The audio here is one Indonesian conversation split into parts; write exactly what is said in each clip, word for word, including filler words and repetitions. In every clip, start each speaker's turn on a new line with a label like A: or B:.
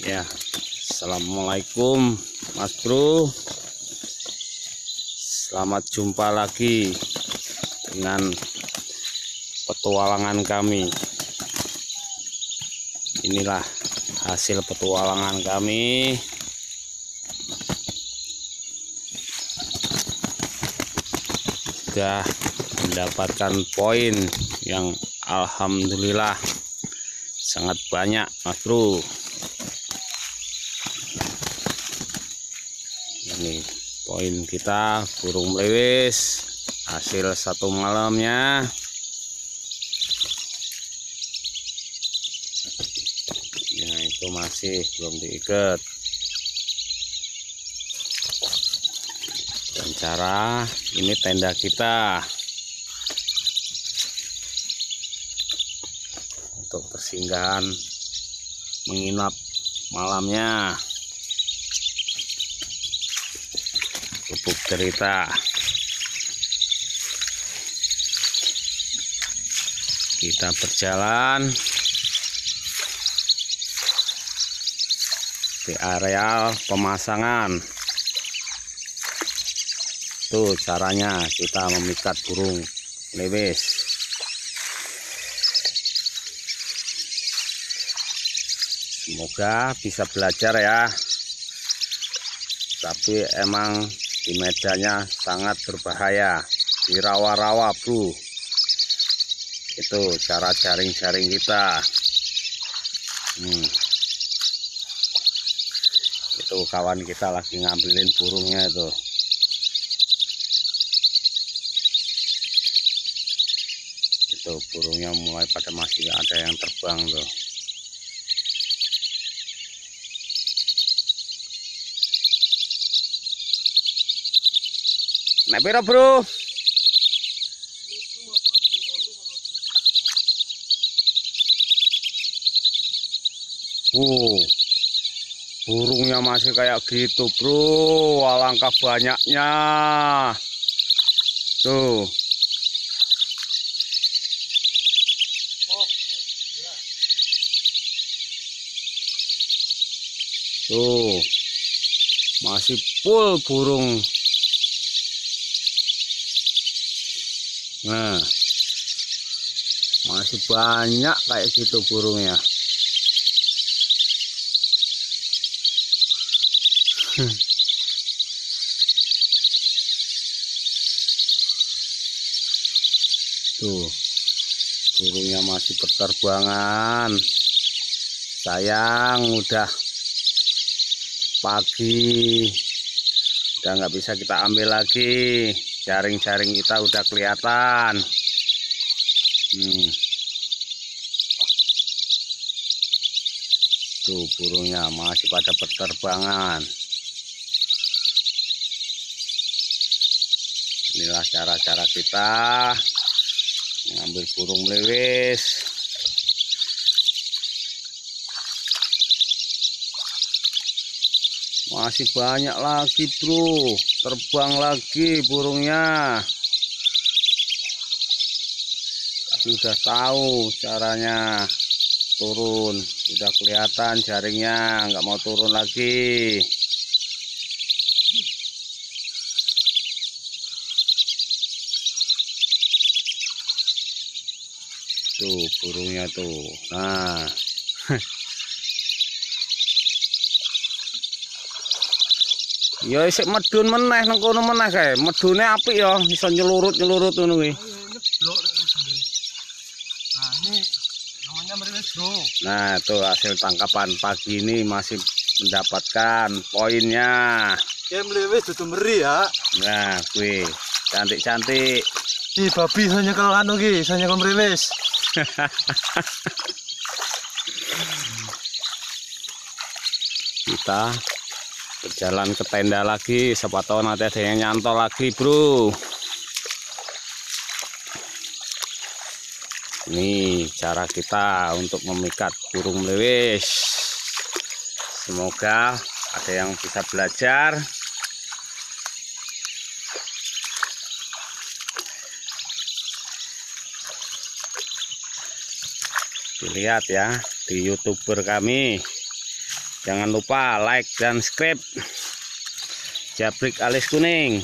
A: Ya, assalamualaikum Mas Bro. Selamat jumpa lagi dengan petualangan kami. Inilah hasil petualangan kami. Sudah mendapatkan poin yang alhamdulillah sangat banyak, Mas Bro. Ini poin kita burung melewis hasil satu malamnya. Ya, itu masih belum diikat. Dan cara ini tenda kita untuk persinggahan menginap malamnya. Pupuk cerita kita berjalan di areal pemasangan. Tuh caranya kita memikat burung melewis. Semoga bisa belajar ya. Tapi emang di mejanya sangat berbahaya, di rawa-rawa bro. Itu cara jaring-jaring kita. hmm. Itu kawan kita lagi ngambilin burungnya itu. Itu burungnya mulai pada masih ada yang terbang tuh. Nek piro, Bro? Uh, burungnya masih kayak gitu, Bro. Alangkah banyaknya. Tuh. Tuh. Masih full burung. Nah, masih banyak kayak gitu burungnya. Tuh, burungnya masih berterbangan. Sayang, udah pagi, udah nggak bisa kita ambil lagi. Jaring-jaring kita udah kelihatan. Hmm. Tuh burungnya masih pada berterbangan. Inilah cara-cara kita mengambil burung melewis. Masih banyak lagi, Bro. Terbang lagi burungnya. Tapi udah tahu caranya turun. Udah kelihatan jaringnya, nggak mau turun lagi. Tuh burungnya tuh. Nah. Ya isik medun meneh nang kono meneh kae. Medune apik ya, iso nyelurut-nyelurut ngono kuwi.
B: Nah, ini namanya melewis, Bro.
A: Nah, tuh hasil tangkapan pagi ini masih mendapatkan poinnya.
B: Ya melewis dudu meri ya.
A: Nah, kuwi cantik-cantik.
B: Ih, babi iso nyekel anu ki, iso nyekel melewis.
A: Kita berjalan ke tenda lagi, siapa tahu nanti ada yang nyantol lagi, Bro. Ini cara kita untuk memikat burung melewis. Semoga ada yang bisa belajar. Dilihat ya di YouTuber kami. Jangan lupa like dan subscribe Jabrik Alis Kuning.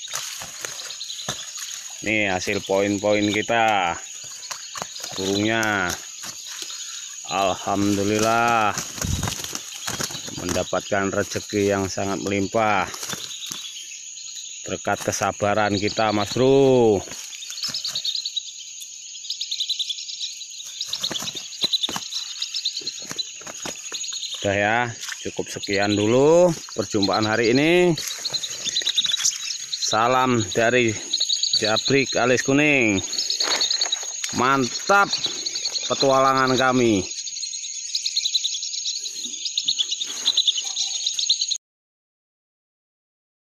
A: Nih hasil poin-poin kita, burungnya alhamdulillah mendapatkan rezeki yang sangat melimpah berkat kesabaran kita, Mas Bro. Udah ya, cukup sekian dulu perjumpaan hari ini. Salam dari Jabrik Alis Kuning. Mantap petualangan kami.